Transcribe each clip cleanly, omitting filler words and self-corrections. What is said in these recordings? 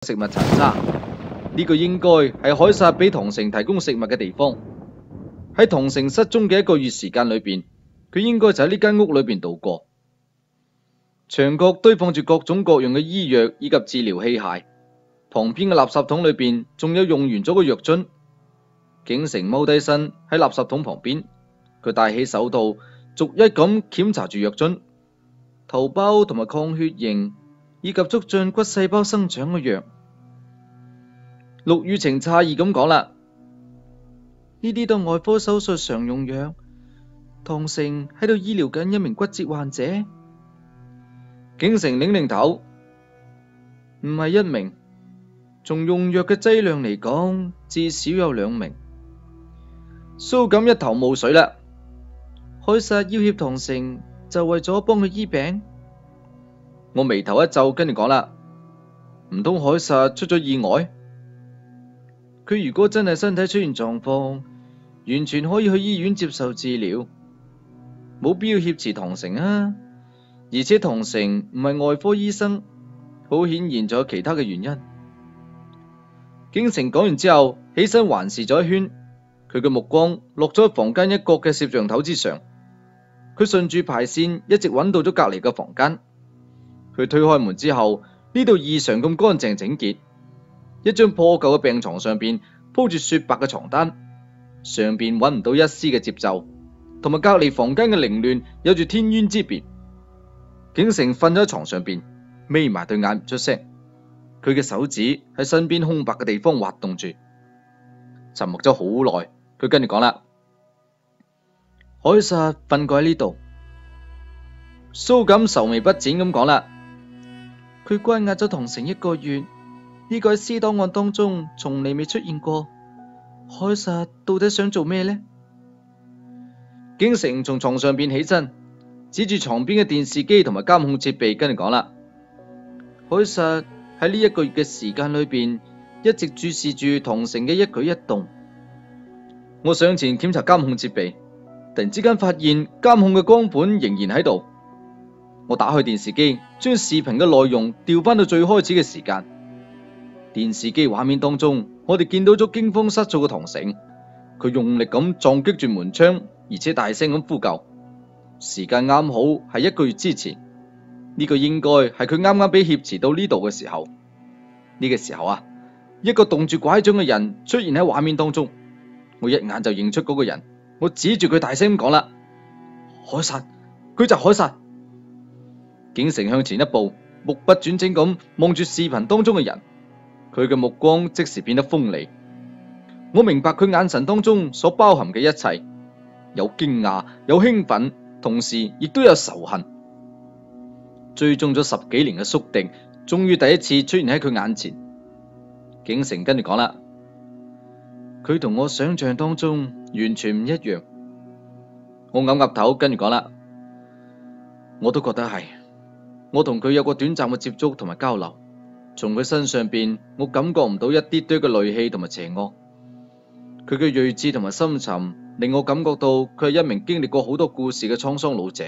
食物殘渣。呢個應該係凱撒俾唐城提供食物嘅地方。喺唐城失蹤嘅1個月時間裏邊，佢應該就喺呢間屋裏邊度過。牆角堆放住各種各樣嘅醫藥以及治療器械，旁邊嘅垃圾桶裏邊仲有用完咗嘅藥樽。景城踎低身喺垃圾桶旁邊，佢戴起手套，逐一咁檢查住藥樽、頭孢同埋抗血型以及促進骨細胞生長嘅藥。陸羽晴詫異咁講啦：呢啲都係外科手術常用藥。唐城喺度醫療緊一名骨折患者。景城擰擰頭，唔係1名，從用藥嘅劑量嚟講，至少有2名。蘇錦一頭霧水啦。凱撒要挾唐城就為咗幫佢醫病？我眉頭一皺，跟住講啦：唔通凱撒出咗意外？佢如果真係身體出現狀況，完全可以去醫院接受治療，冇必要挾持唐城啊！而且唐城唔係外科醫生，好顯然仲有其他嘅原因。景城講完之後，起身環視咗一圈，佢嘅目光落咗喺房間一角嘅攝像頭之上。佢順住排線一直揾到咗隔籬嘅房間。佢推開門之後，呢度異常咁乾淨整潔。一張破舊嘅病床上邊鋪住雪白嘅床單，上邊揾唔到一絲嘅節奏，同埋隔籬房間嘅凌亂有住天淵之別。景城瞓咗喺床上邊，眯埋對眼唔出聲。佢嘅手指喺身邊空白嘅地方滑動住。沉默咗好耐，佢跟住講啦：凱撒瞓過喺呢度。蘇錦愁眉不展咁講啦：佢關押咗唐城1個月，呢個喺私檔案當中從嚟未出現過。凱撒到底想做咩呢？景城從床上邊起身，指住床邊嘅電視機同埋監控設備，跟住講啦：凱撒喺呢1個月嘅時間裏邊，一直注視住唐城嘅一舉一動。我上前檢查監控設備，突然之間發現監控嘅光盤仍然喺度。我打開電視機，將視頻嘅內容調翻到最開始嘅時間。電視機畫面當中，我哋見到咗驚慌失措嘅唐城，佢用力咁撞擊住門窗，而且大聲咁呼救。時間啱好係1個月之前，呢個應該係佢啱啱俾挾持到呢度嘅時候。呢個時候啊，一個動住拐杖嘅人出現喺畫面當中，我一眼就認出嗰個人。我指住佢大聲咁講啦：凱撒，佢就係凱撒。景城向前一步，目不轉睛咁望住視頻當中嘅人，佢嘅目光即時變得鋒利。我明白佢眼神當中所包含嘅一切，有驚訝，有興奮，同時亦都有仇恨。追蹤咗10幾年嘅宿敵，終於第一次出現喺佢眼前。景城跟住講啦：佢同我想象當中完全唔一樣。我岌岌頭，跟住講啦：我都覺得係。我同佢有過短暫嘅接觸同埋交流，從佢身上邊，我感覺唔到一啲堆嘅戾氣同埋邪惡。佢嘅睿智同埋深沉，令我感覺到佢係一名經歷過好多故事嘅滄桑老者。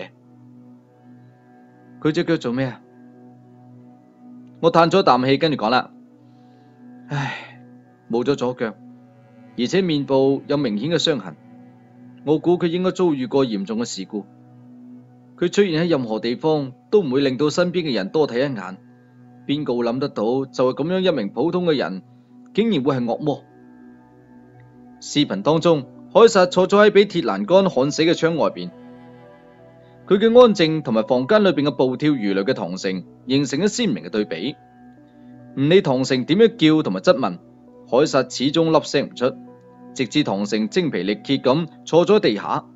佢隻腳做咩啊？我嘆咗一啖氣，跟住講啦：唉，冇咗左腳，而且面部有明顯嘅傷痕。我估佢應該遭遇過嚴重嘅事故。佢出現喺任何地方都唔會令到身邊嘅人多睇一眼。邊個會諗得到就係咁樣一名普通嘅人，竟然會係惡魔？視頻當中，凱撒坐咗喺俾鐵欄杆焊死嘅窗外邊，佢嘅安靜同埋房間裏邊嘅暴跳如雷嘅唐城形成咗鮮明嘅對比。唔理唐城點樣叫同埋質問，凱撒始終粒聲唔出，直至唐城精疲力竭咁坐咗地下。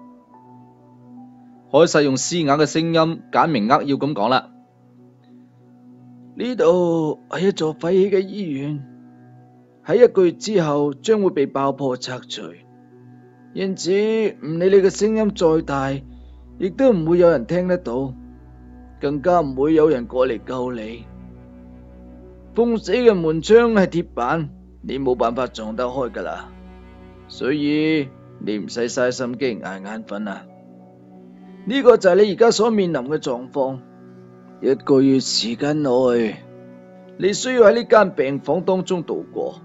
凱撒用嘶啞嘅聲音簡明扼要咁講啦：呢度係一座廢棄嘅醫院，喺1個月之後將會被爆破拆除，因此唔理你嘅聲音再大，亦都唔會有人聽得到，更加唔會有人過嚟救你。封死嘅門窗係鐵板，你冇辦法撞得開噶啦，所以你唔使嘥心機捱眼瞓啊！呢個就係你而家所面臨嘅狀況。1個月時間內， 你需要喺呢間病房當中度過。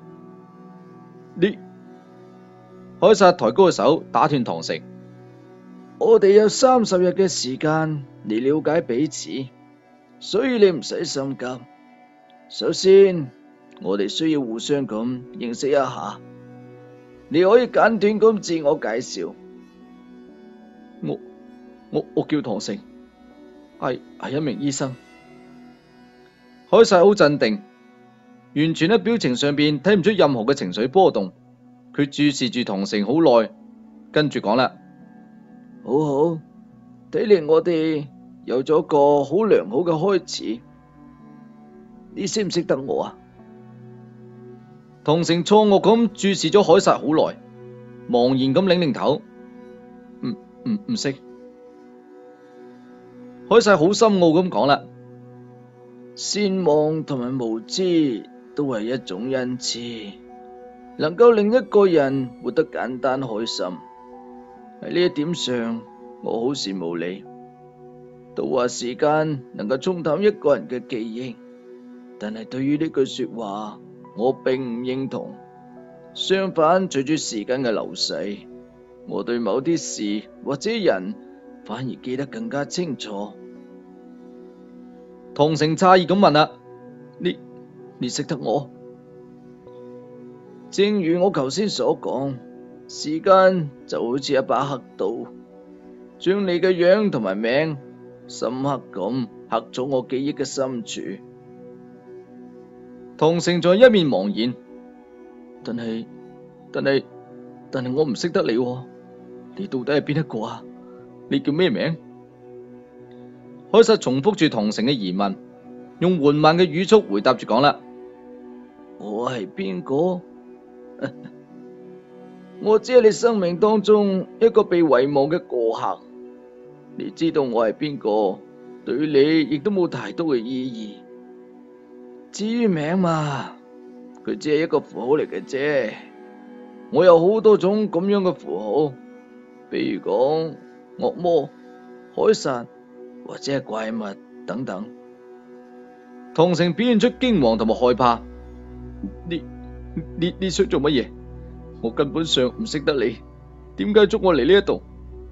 凱撒抬高個手打斷唐成。 我哋有30日嘅時間嚟了解彼此，所以你唔使心急。首先，我哋需要互相咁認識一下。你可以簡短咁自我介紹。 我叫唐成，係一名醫生。凱撒好鎮定，完全喺表情上邊睇唔出任何嘅情緒波動。佢注視住唐成好耐，跟住講啦： 好好，睇嚟我哋有咗個好良好嘅開始。你識唔識得我啊？ 唐成錯愕咁注視咗凱撒好耐，茫然咁擰擰頭，唔識。凱撒好深奧咁講啦： 善忘同埋無知都係一種恩賜，能夠令一個人活得簡單開心。喺呢一點上，我好羨慕你。都話時間能夠沖淡一個人嘅記憶，但係對於呢句說話，我並唔認同。相反，隨住時間嘅流逝，我對某啲事或者人反而記得更加清楚。 唐成詫異咁問啦：你識得我？ 正如我頭先所講，時間就好似一把刻刀，將你嘅樣同埋名深刻咁刻咗我記憶嘅深處。 唐成在一面茫然， 但係我唔識得你喎，你到底係邊一個啊？ 你叫咩名？凱撒重複住唐成嘅疑問，用緩慢嘅語速回答住講啦： 我係邊個？我只係你生命當中一個被遺忘嘅過客。你知道我係邊個，對於你亦都冇太多嘅意義。至於名嘛，佢只係一個符號嚟嘅啫。我有好多種咁樣嘅符號，比如講惡魔、凱撒或者係怪物等等。 唐成表現出驚惶同埋害怕。你想做乜嘢？我根本上唔識得你，點解捉我嚟呢一度？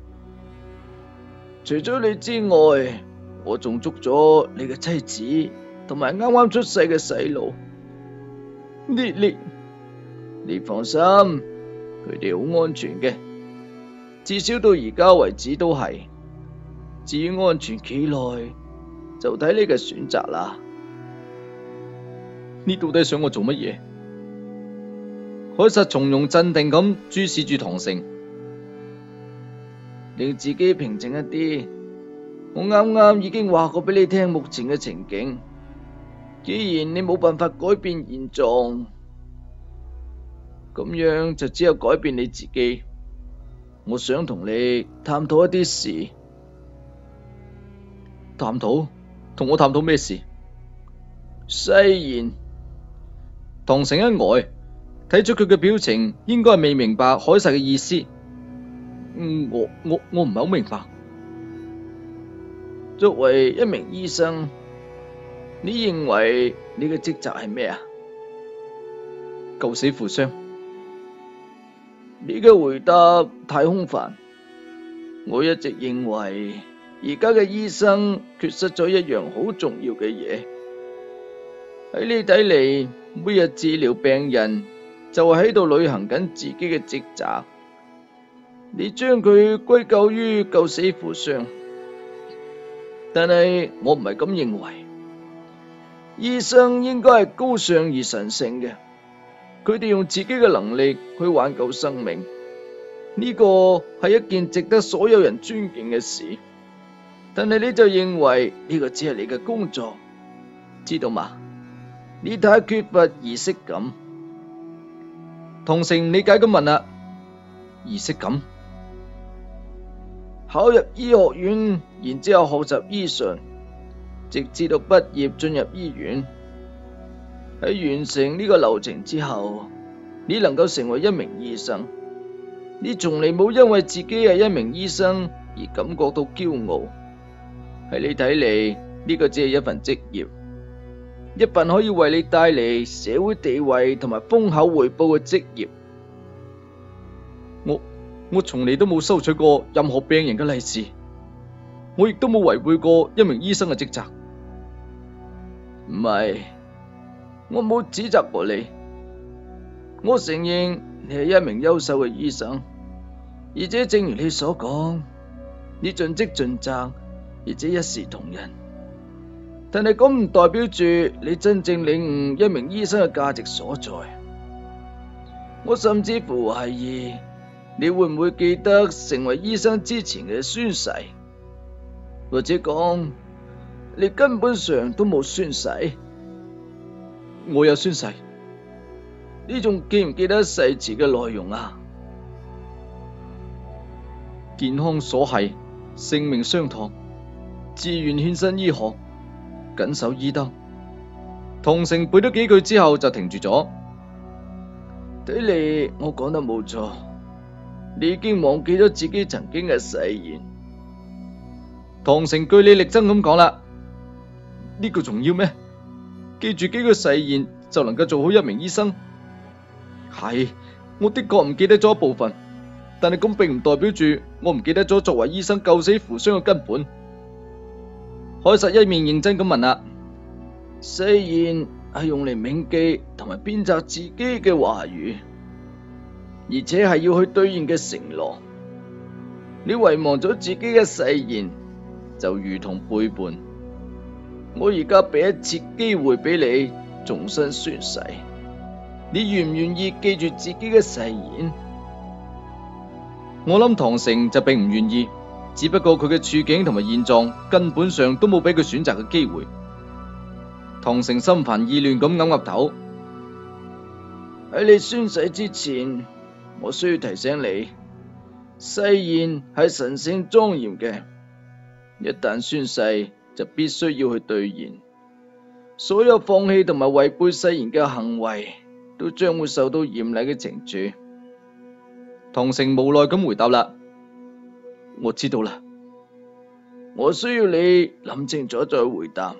除咗你之外，我仲捉咗你嘅妻子同埋啱啱出世嘅細路。你放心，佢哋好安全嘅，至少到而家為止都係。至於安全幾耐，就睇你嘅選擇啦。 你到底想我做乜嘢？凱撒從容鎮定咁注視住唐成， 令自己平靜一啲。我啱啱已經話過俾你聽目前嘅情景。既然你冇辦法改變現狀，咁樣就只有改變你自己。我想同你探討一啲事。 探討？同我探討咩事？ 誓言。 唐成一呆，睇出佢嘅表情，應該係未明白凱撒嘅意思。我唔係好明白。 作為一名醫生，你認為你嘅職責係咩啊？ 救死扶傷。 你嘅回答太空泛。我一直認為而家嘅醫生缺失咗一樣好重要嘅嘢。喺你睇嚟，每日治療病人就係喺度履行緊自己嘅職責。你將佢歸咎於救死扶傷，但係我唔係咁認為。醫生應該係高尚而神聖嘅，佢哋用自己嘅能力去挽救生命，呢個係一件值得所有人尊敬嘅事。但係你就認為呢個只係你嘅工作，知道嗎？你太缺乏儀式感。 唐成理解咁問啦：儀式感？ 考入醫學院，然之後學習醫術，直至到畢業進入醫院。喺完成呢個流程之後，你能夠成為一名醫生。你從嚟冇因為自己係一名醫生而感覺到驕傲。喺你睇嚟，呢個只係一份職業。 一份可以為你帶嚟社會地位同埋豐厚回報嘅職業。 我從嚟都冇收取過任何病人嘅利是，我亦都冇違背過一名醫生嘅職責。 唔係，我冇指責過你。我承認你係一名優秀嘅醫生，而且正如你所講，你盡職盡責，而且一視同仁。但係咁唔代表住你真正領悟一名醫生嘅價值所在。我甚至乎懷疑你會唔會記得成為醫生之前嘅宣誓，或者講你根本上都冇宣誓。 我有宣誓。 你仲記唔記得誓詞嘅內容啊？ 健康所繫，性命相託，自願獻身醫學，謹守醫德。同成背咗幾句之後就停住咗。 睇嚟我講得冇錯，你已經忘記咗自己曾經嘅誓言。 同成據理力爭咁講啦，呢個重要咩？記住幾句誓言就能夠做好一名醫生？係，我的確唔記得咗一部分，但係咁並唔代表住我唔記得咗作為醫生救死扶傷嘅根本。凱撒一面認真咁問啦， 誓言係用嚟銘記同埋鞭策自己嘅話語，而且係要去兌現嘅承諾。你遺忘咗自己嘅誓言，就如同背叛。我而家俾一次機會俾你重新宣誓，你願唔願意記住自己嘅誓言？ 我諗唐成就並唔願意，只不過佢嘅處境同埋現狀根本上都冇俾佢選擇嘅機會。唐成心煩意亂咁岌頭。 喺你宣誓之前，我需要提醒你，誓言係神聖莊嚴嘅，一旦宣誓就必須要去兌現。所有放棄同埋違背誓言嘅行為，都將會受到嚴厲嘅懲處。 唐成無奈咁回答啦，我知道啦。 我需要你諗清楚再回答。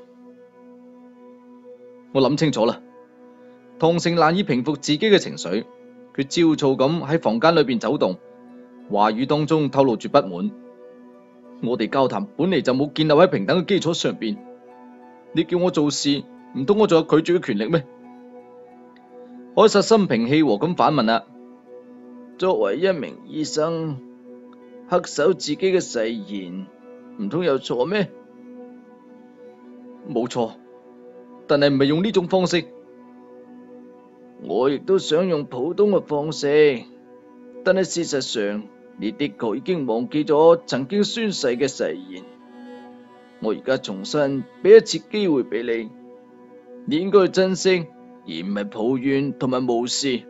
我諗清楚啦。唐成難以平復自己嘅情緒，佢焦躁咁喺房間裏邊走動，話語當中透露住不滿。我哋交談本嚟就冇建立喺平等嘅基礎上邊，你叫我做事，唔通我仲有拒絕嘅權力咩？凱撒心平氣和咁反問啦， 作為一名醫生，恪守自己嘅誓言，唔通有錯咩？ 冇錯，但係唔係用呢種方式。 我亦都想用普通嘅方式，但係事實上，你的確已經忘記咗曾經宣誓嘅誓言。我而家重新俾一次機會俾你，你應該去珍惜，而唔係抱怨同埋無視。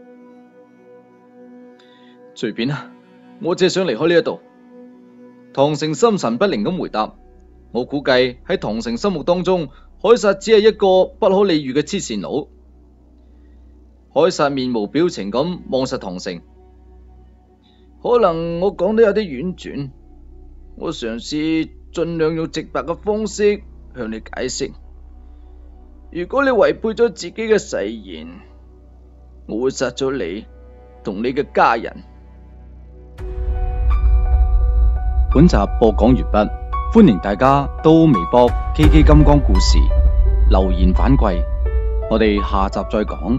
隨便啦，我只係想離開呢一度。唐成心神不寧咁回答。我估計喺唐成心目當中，凱撒只係一個不可理喻嘅黐線佬。凱撒面無表情咁望實唐成。 可能我講得有啲婉轉，我嘗試盡量用直白嘅方式向你解釋。如果你違背咗自己嘅誓言，我會殺咗你同你嘅家人。 本集播講完畢，歡迎大家到微博 KK 金剛故事留言反饋，我哋下集再講。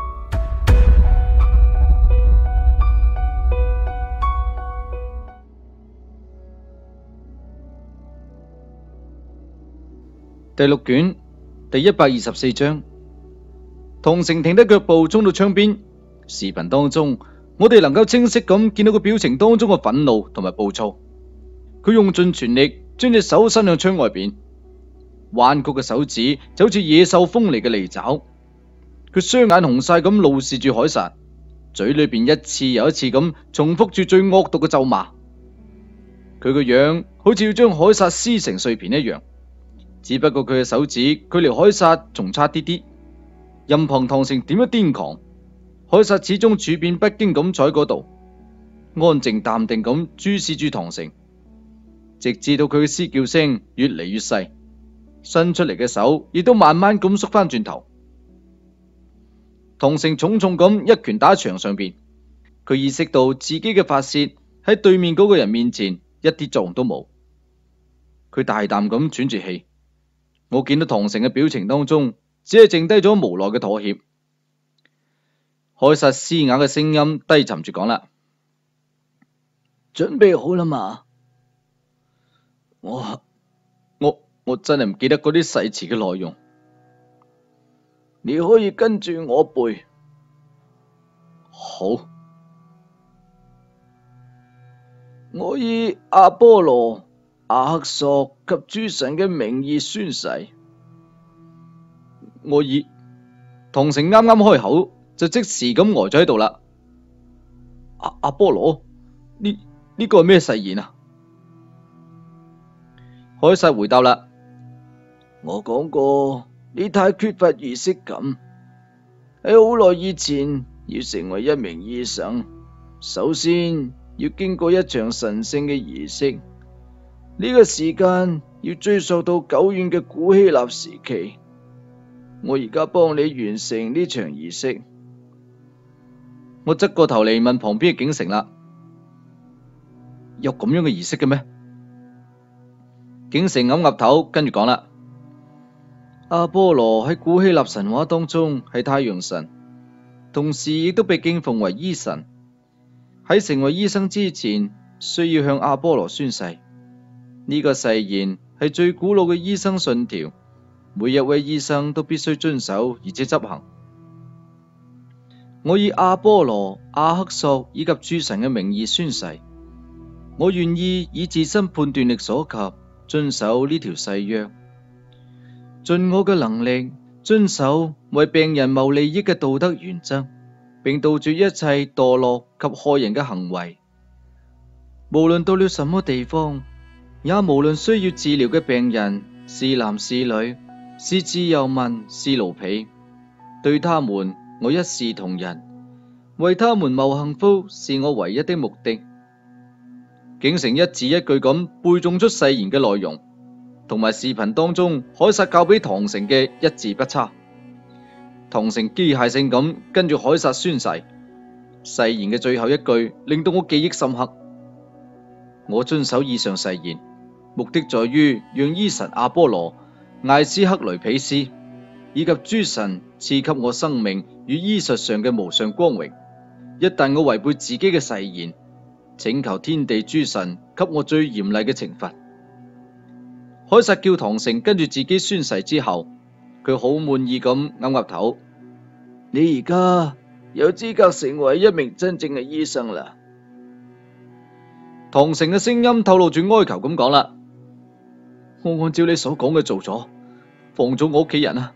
第6卷第124章，唐成停低腳步衝到窗邊。視頻當中，我哋能夠清晰咁見到佢表情當中嘅憤怒同埋暴躁。佢用盡全力將隻手伸向窗外邊，彎曲嘅手指就好似野獸鋒利嘅利爪。佢雙眼紅晒咁怒視住凱撒，嘴裏邊一次又一次咁重複住最惡毒嘅咒罵。佢個樣好似要將凱撒撕成碎片一樣。只不過佢嘅手指距離凱撒仲差啲啲，任憑唐成點樣癲狂，凱撒始終處變不驚咁坐喺嗰度，安靜淡定咁注視住唐成，直至到佢嘅嘶叫聲越嚟越細。 伸出嚟嘅手亦都慢慢咁縮翻轉頭。桐城重重咁一拳打喺牆上邊，佢意識到自己嘅發洩喺對面嗰個人面前一啲作用都冇。佢大啖咁喘住氣，我見到桐城嘅表情當中只係剩低咗無奈嘅妥協。凱撒嘶啞嘅聲音低沉住講啦： 準備好啦嘛？ 我真係唔記得嗰啲誓詞嘅內容。 你可以跟住我背。 好。 我以阿波羅、阿克索及諸神嘅名義宣誓。 我以桐城啱啱開口就即時咁呆咗喺度啦。阿波羅，呢個係咩誓言啊？凱撒回答啦： 我講過，你太缺乏儀式感。喺好耐以前，要成為一名醫生，首先要經過一場神聖嘅儀式。呢個時間要追溯到久遠嘅古希臘時期。我而家幫你完成呢場儀式。 我側過頭嚟問旁邊嘅景城啦：有咁樣嘅儀式嘅咩？景城岌岌頭，跟住講啦：阿波羅喺古希臘神話當中係太陽神，同時亦都被敬奉為醫神。喺成為醫生之前，需要向阿波羅宣誓。呢個誓言係最古老嘅醫生信條，每一位醫生都必須遵守而且執行。我以阿波羅、阿克索以及諸神嘅名義宣誓，我願意以自身判斷力所及遵守呢條誓約，盡我嘅能力遵守為病人謀利益嘅道德原則，並杜絕一切墮落及害人嘅行為。無論到了什麼地方，也無論需要治療嘅病人是男是女，是自由民是奴婢，對他們我一視同仁，為他們謀幸福是我唯一的目的。景城一字一句咁背誦出誓言嘅內容，同埋視頻當中凱撒教俾唐城嘅一字不差。唐城機械性咁跟住凱撒宣誓，誓言嘅最後一句令到我記憶深刻。我遵守以上誓言，目的在於讓醫神阿波羅、艾斯克雷彼斯以及諸神賜給我生命與醫術上嘅無上光榮。一旦我違背自己嘅誓言，請求天地諸神給我最嚴厲嘅懲罰。凱撒叫唐城跟住自己宣誓之後，佢好滿意咁岌岌頭。 你而家有資格成為一名真正嘅醫生啦。 唐城嘅聲音透露住哀求咁講啦：我按照你所講嘅做咗，放咗我屋企人啊！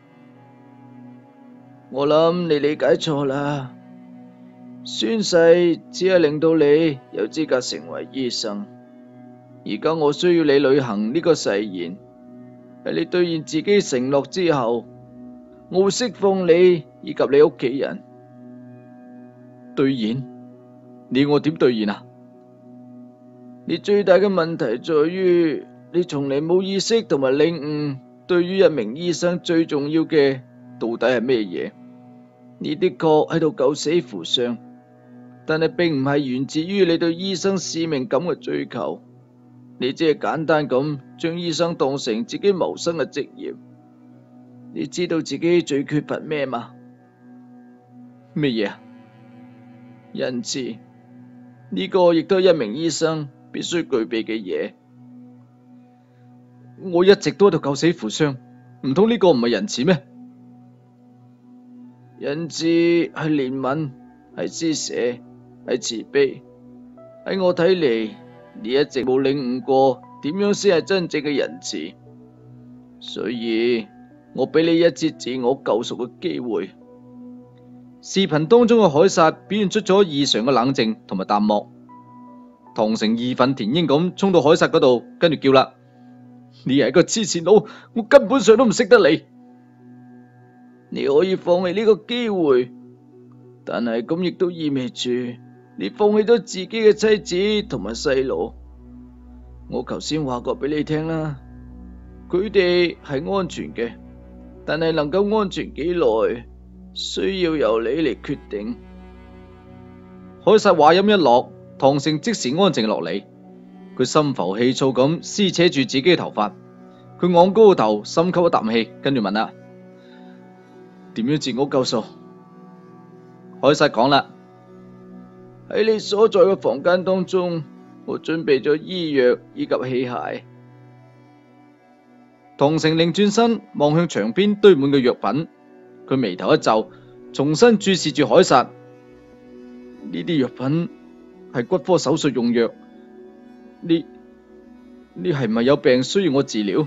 我諗你理解錯啦，宣誓只係令到你有資格成為醫生。而家我需要你履行呢個誓言，喺你兌現自己承諾之後，我會釋放你以及你屋企人。 兌現？你要我點兌現啊？ 你最大嘅問題在於，你從嚟冇意識同埋領悟，對於一名醫生最重要嘅到底係咩嘢？你的確喺度救死扶傷，但係並唔係源自於你對醫生使命感嘅追求。你只係簡單咁將醫生當成自己謀生嘅職業。你知道自己最缺乏咩嗎？ 咩嘢啊？ 仁慈。呢個亦都係一名醫生必須具備嘅嘢。 我一直都喺度救死扶傷，唔通呢個唔係仁慈咩？ 仁慈係憐憫，係施捨，係慈悲。喺我睇嚟，你一直冇領悟過點樣先係真正嘅仁慈，所以我俾你一次自我救贖嘅機會。 視頻當中嘅凱撒表現出咗異常嘅冷靜同埋淡漠。唐城義憤填膺咁衝到凱撒嗰度，跟住叫啦：你係個黐線佬，我根本上都唔識得你。 你可以放棄呢個機會，但係咁亦都意味住你放棄咗自己嘅妻子同埋細路。我頭先話過俾你聽啦， 佢哋係安全嘅，但係能夠安全幾耐，需要由你嚟決定。 凱撒話音一落，唐成即時安靜落嚟，佢心浮氣躁咁撕扯住自己嘅頭髮，佢昂高個頭，深吸一啖氣，跟住問啦：點樣自我救贖？凱撒講啦： 喺你所在嘅房間當中，我準備咗醫藥以及器械。 唐成擰轉身望向牆邊堆滿嘅藥品，佢眉頭一皺，重新注視住凱撒。呢啲藥品係骨科手術用藥，你係咪有病需要我治療？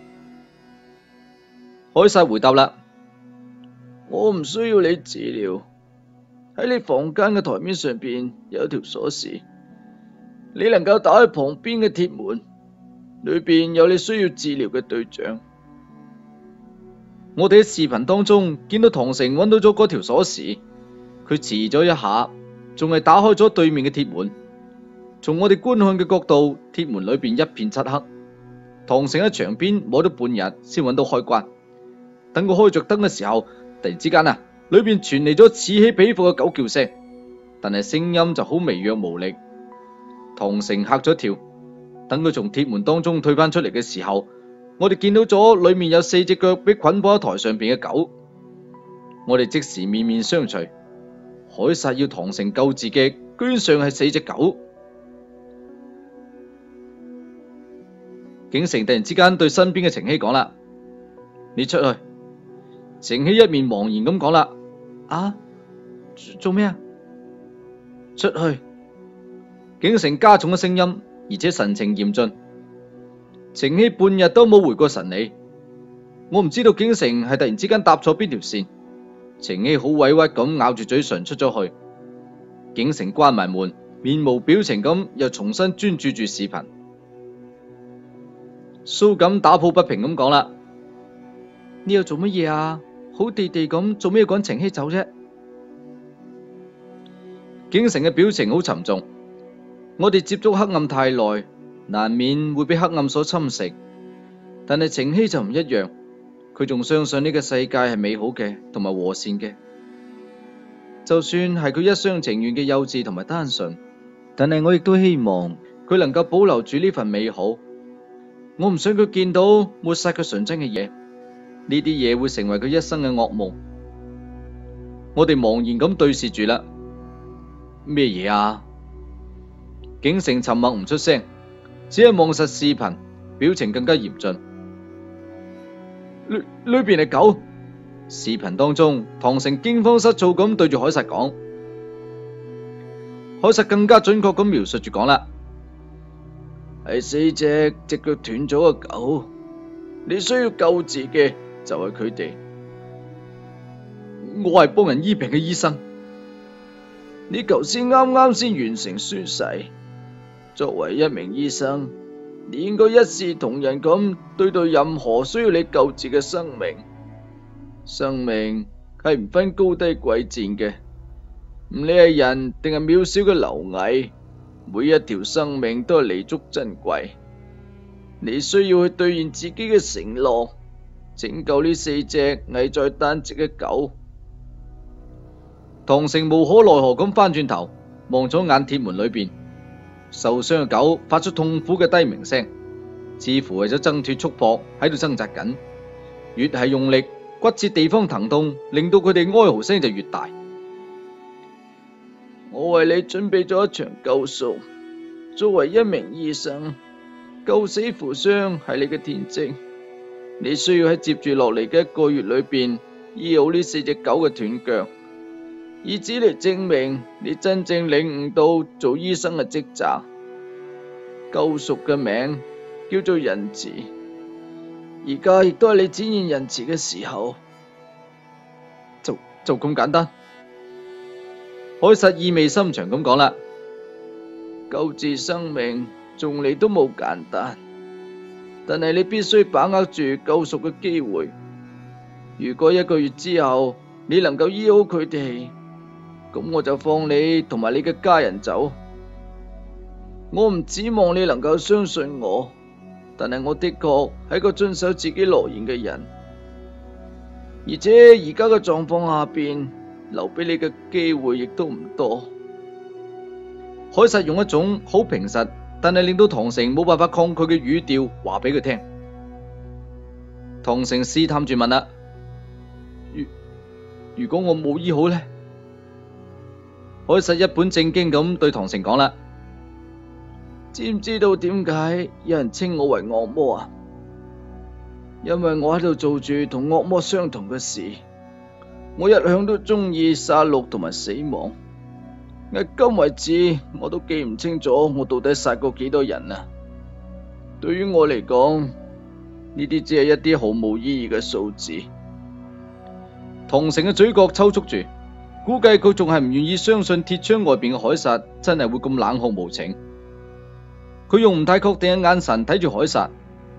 凱撒回答啦： 我唔需要你治療。喺你房間嘅台面上邊有一條鎖匙，你能夠打開旁邊嘅鐵門，裏邊有你需要治療嘅對象。 我哋喺視頻當中見到唐成揾到咗嗰條鎖匙，佢遲咗一下，仲係打開咗對面嘅鐵門。從我哋觀看嘅角度，鐵門裏邊一片漆黑。唐成喺牆邊摸咗半日先揾到開關。等佢開着燈嘅時候，突然之間裏邊傳嚟咗此起彼伏嘅狗叫聲，但係聲音就好微弱無力。唐成嚇咗一跳，等佢從鐵門當中退翻出嚟嘅時候，我哋見到咗裏面有4隻腳被捆綁喺台上邊嘅狗。我哋即時面面相覷，凱撒要唐成救治嘅居然上係4隻狗。景城突然之間對身邊嘅程希講啦：你出去。程希一面茫然咁講啦：做咩啊？出去。景城加重咗聲音，而且神情嚴峻。程希半日都冇回過神嚟。我唔知道景城係突然之間搭錯邊條線。程希好委屈咁咬住嘴唇出咗去。景城關埋門，面無表情咁又重新專注住視頻。蘇錦打抱不平咁講啦：你又做乜嘢啊？好地地咁做咩要趕程希走啫？景城嘅表情好沉重。我哋接觸黑暗太耐，難免會被黑暗所侵蝕。但係程希就唔一樣，佢仲相信呢個世界係美好嘅同埋和善嘅。就算係佢一廂情願嘅幼稚同埋單純，但係我亦都希望佢能夠保留住呢份美好。我唔想佢見到抹殺佢純真嘅嘢，呢啲嘢會成為佢一生嘅噩夢。我哋茫然咁對視住啦。咩嘢啊？景城沉默唔出聲，只係望實視頻，表情更加嚴峻。裏邊係狗。視頻當中，唐成驚慌失措咁對住凱撒講。凱撒更加準確咁描述住講啦： 係4隻隻腳斷咗嘅狗，你需要救治嘅就係佢哋。 我係幫人醫病嘅醫生。 你頭先啱先完成宣誓，作為一名醫生，你應該一視同仁咁對待任何需要你救治嘅生命。生命係唔分高低貴賤嘅，唔理係人定係渺小嘅螻蟻，每一條生命都係彌足珍貴。你需要去兌現自己嘅承諾，拯救呢4隻危在旦夕嘅狗。 唐成無可奈何咁翻轉頭望咗眼鐵門裏邊，受傷嘅狗發出痛苦嘅低鳴聲，似乎為咗掙脫束縛喺度掙扎緊。越係用力，骨折地方疼痛，令到佢哋哀嚎聲就越大。 我為你準備咗一場救贖。作為一名醫生，救死扶傷係你嘅天職。你需要喺接住落嚟嘅1個月裏邊醫好呢4隻狗嘅斷腳，以此嚟證明你真正領悟到做醫生嘅職責。救贖嘅名叫做仁慈，而家亦都係你展現仁慈嘅時候。 就咁簡單。凱撒意味深長咁講啦： 救治生命從嚟都冇簡單，但係你必須把握住救贖嘅機會。如果1個月之後你能夠醫好佢哋，咁我就放你同埋你嘅家人走。我唔指望你能夠相信我， 但係我的確係個遵守自己諾言嘅人，而且而家嘅狀況下邊，留俾你嘅機會亦都唔多。 凱撒用一種好平實，但係令到唐成冇辦法抗拒嘅語調話俾佢聽。唐成試探住問啦：如果我冇醫好呢？凱撒一本正經咁對唐成講啦： 知唔知道點解有人稱我為惡魔啊？因為我喺度做住同惡魔相同嘅事，我一向都中意殺戮同埋死亡。至今為止，我都記唔清楚我到底殺過幾多人啊！對於我嚟講，呢啲只係一啲毫無意義嘅數字。 唐成嘅嘴角抽搐住，估計佢仲係唔願意相信鐵窗外邊嘅凱撒真係會咁冷酷無情。佢用唔太確定嘅眼神睇住凱撒：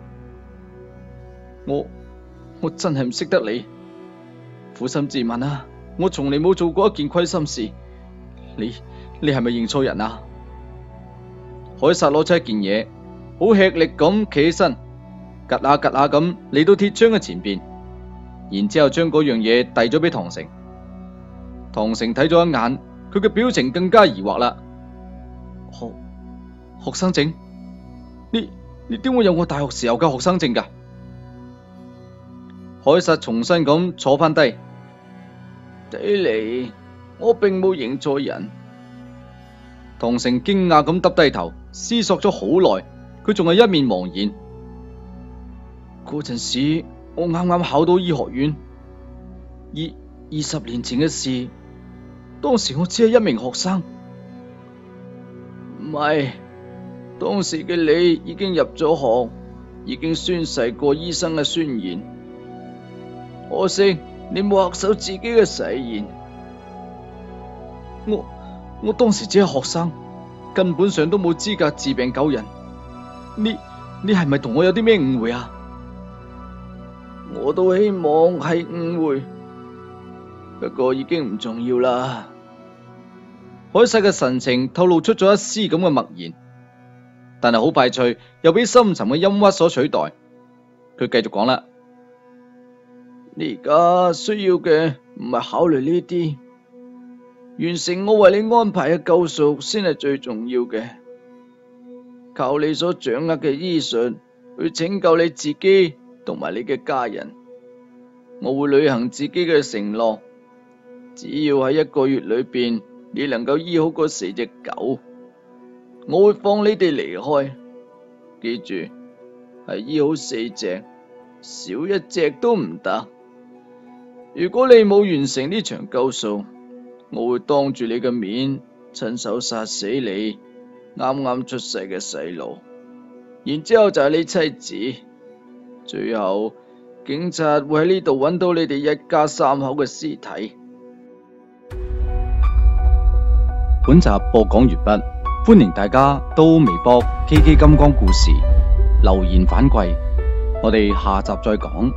我真係唔識得你，撫心自問啊，我從嚟冇做過一件虧心事。你係咪認錯人啊？凱撒攞出一件嘢，好吃力咁企起身，趷下趷下咁嚟到鐵窗嘅前邊，然之後將嗰樣嘢遞咗俾唐成。唐成睇咗一眼，佢嘅表情更加疑惑啦。學生證？你點會有我大學時候嘅學生證㗎？凱撒重新咁坐翻低， 睇嚟我並冇認錯人。 唐成驚訝咁耷低頭，思索咗好耐，佢仲係一面茫然。嗰陣時我啱啱考到醫學院，20年前嘅事，當時我只係一名學生。 唔係，當時嘅你已經入咗學，已經宣誓過醫生嘅宣言，可惜你冇恪守自己嘅誓言。 我當時只係學生，根本上都冇資格治病救人。你係咪同我有啲咩誤會啊？ 我都希望係誤會，不過已經唔重要啦。 凱撒嘅神情透露出咗一絲咁嘅默然，但係好快脆又俾深沉嘅陰鬱所取代。佢繼續講啦： 你而家需要嘅唔係考慮呢啲，完成我為你安排嘅救贖先係最重要嘅。靠你所掌握嘅醫術去拯救你自己同埋你嘅家人。我會履行自己嘅承諾，只要喺1個月裏邊你能夠醫好嗰4隻狗，我會放你哋離開。記住，係醫好4隻，少1隻都唔得。如果你冇完成呢場救贖，我會當住你嘅面親手殺死你啱啱出世嘅細路，然之後就係你妻子，最後警察會喺呢度揾到你哋一家3口嘅屍體。 本集播講完畢，歡迎大家到微博 KK 金剛故事留言反饋，我哋下集再講。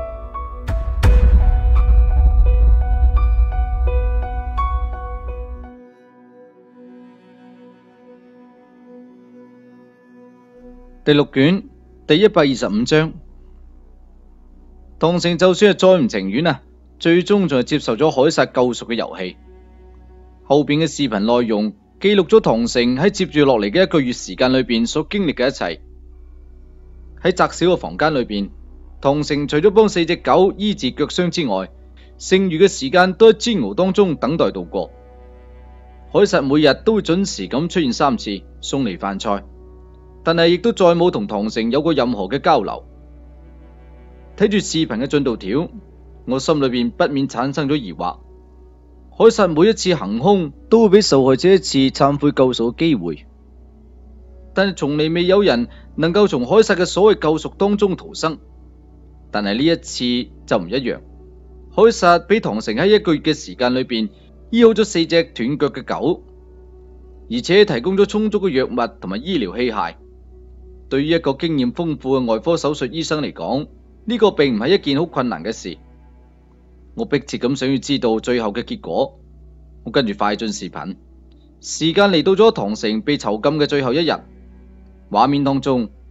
第6卷第125章，唐成就算係再唔情願啊，最終仲係接受咗凱撒救贖嘅遊戲。後邊嘅視頻內容記錄咗唐成喺接住落嚟嘅1個月時間裏邊所經歷嘅一切。喺窄小嘅房間裏邊，唐成除咗幫4隻狗醫治腳傷之外，剩餘嘅時間都喺煎熬當中等待度過。凱撒每日都會準時咁出現3次，送嚟飯菜。但係亦都再冇同唐成有過任何嘅交流。睇住視頻嘅進度條，我心裏邊不免產生咗疑惑。凱撒每一次行兇都會俾受害者一次懺悔救贖嘅機會，但係從嚟未有人能夠從凱撒嘅所謂救贖當中逃生。但係呢一次就唔一樣，凱撒俾唐成喺1個月嘅時間裏邊醫好咗4隻斷腳嘅狗，而且提供咗充足嘅藥物同埋醫療器械。對於一個經驗豐富嘅外科手術醫生嚟講，呢個並唔係一件好困難嘅事。我迫切咁想要知道最後嘅結果。我跟住快進視頻，時間嚟到咗唐成被囚禁嘅最後1日。畫面當中，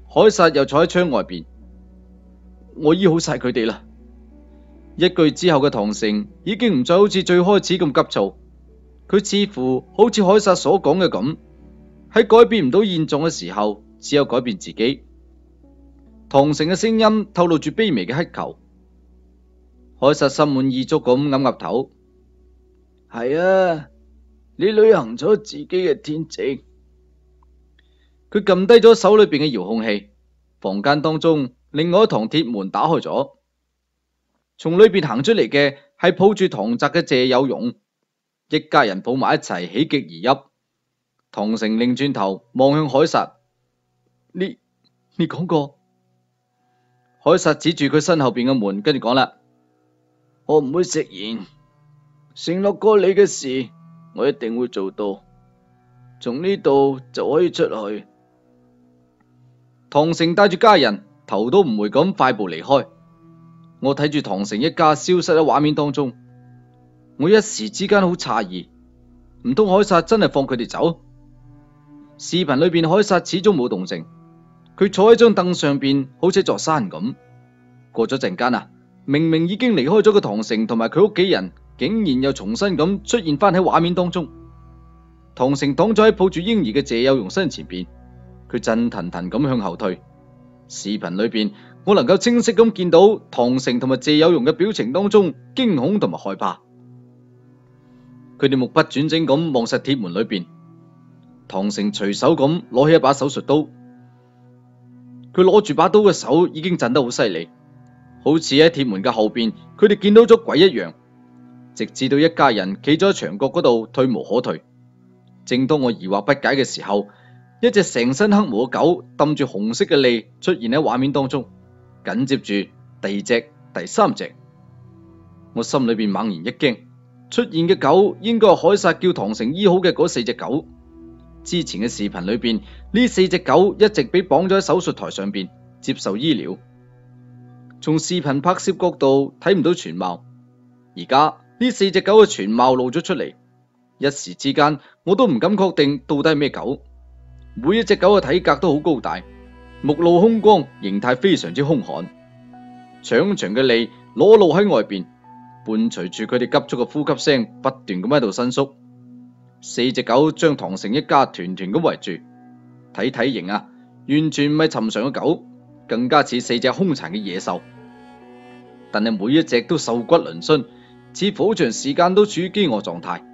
凱撒又坐喺窗外邊。我醫好晒佢哋啦。一句之後嘅唐成已經唔再好似最開始咁急躁，佢似乎好似凱撒所講嘅咁，喺改變唔到現狀嘅時候，只有改變自己。唐成嘅聲音透露住卑微嘅乞求。凱撒心滿意足咁岌岌頭， 係啊，你履行咗自己嘅天職。 佢撳低咗手裏邊嘅遙控器，房間當中另外一堂鐵門打開咗，從裏邊行出嚟嘅係抱住唐澤嘅謝有容，一家人抱埋一齊喜極而泣。唐成擰轉頭望向凱撒，你講過？凱撒指住佢身後邊嘅門，跟住講啦， 我唔會食言，承諾過你嘅事，我一定會做到。從呢度就可以出去。 唐成帶住家人頭都唔回咁快步離開。我睇住唐成一家消失喺畫面當中，我一時之間好詫異，唔通凱撒真係放佢哋走？視頻裏邊凱撒始終冇動靜，佢坐喺張凳上邊好似一座山咁。過咗陣間啊，明明已經離開咗個唐成同埋佢屋企人，竟然又重新咁出現翻喺畫面當中。唐成擋咗喺抱住嬰兒嘅謝有容身前邊，佢震騰騰咁向後退。視頻裏邊我能夠清晰咁見到唐成同埋謝有容嘅表情當中驚恐同埋害怕。佢哋目不轉睛咁望實鐵門裏邊。唐成隨手咁攞起一把手術刀，佢攞住把刀嘅手已經震得好犀利，好似喺鐵門嘅後邊，佢哋見到咗鬼一樣。直至到一家人企咗喺牆角嗰度退無可退。正當我疑惑不解嘅時候，一隻成身黑毛嘅狗揼住紅色嘅脷出現喺畫面當中，緊接住第二隻、第三隻。我心裏邊猛然一驚，出現嘅狗應該係凱撒叫唐成醫好嘅嗰4隻狗。之前嘅視頻裏邊，呢4隻狗一直被綁咗喺手術台上邊接受醫療。從視頻拍攝角度睇唔到全貌，而家呢4隻狗嘅全貌露咗出嚟，一時之間我都唔敢確定到底係咩狗。每一隻狗嘅體格都好高大，目露凶光，形態非常之兇悍，長長嘅脷裸露喺外邊，伴隨住佢哋急促嘅呼吸聲，不斷咁喺度伸縮。4隻狗將唐成一家團團咁圍住，睇體型啊，完全唔係尋常嘅狗，更加似4隻兇殘嘅野獸。但係每一隻都瘦骨嶙峋，似乎好長時間都處於飢餓狀態。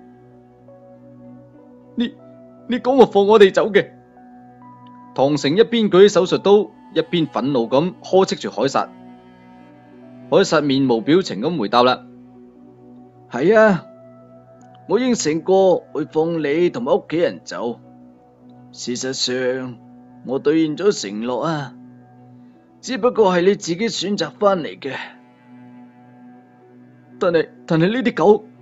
你講我放我哋走嘅？唐成一邊舉起手術刀，一邊憤怒咁呵斥住凱撒。凱撒面無表情咁回答啦： 係啊，我應承過會放你同埋屋企人走。事實上，我兌現咗承諾啊，只不過係你自己選擇翻嚟嘅。 但係呢啲狗